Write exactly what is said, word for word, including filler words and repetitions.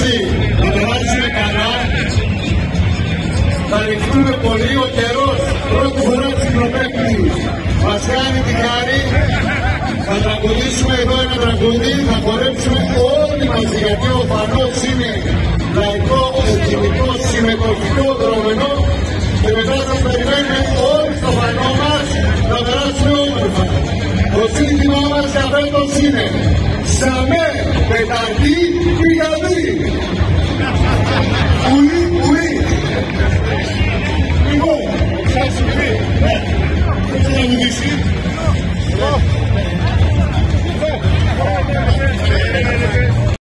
μαζί, να περάσουμε καλά. Θα ρηχτούμε πολύ, ο καιρός πρώτη φορά στην Προπέκτη μας κάνει τη χάρη. Θα τραγουδήσουμε εδώ ένα τραγούδι, θα χορέψουμε όλοι μαζί, γιατί ο Φανός είναι λαϊκό, εθνικό, συμμετοχικό, δρόμενο, και μετά θα περιμένουμε όλοι.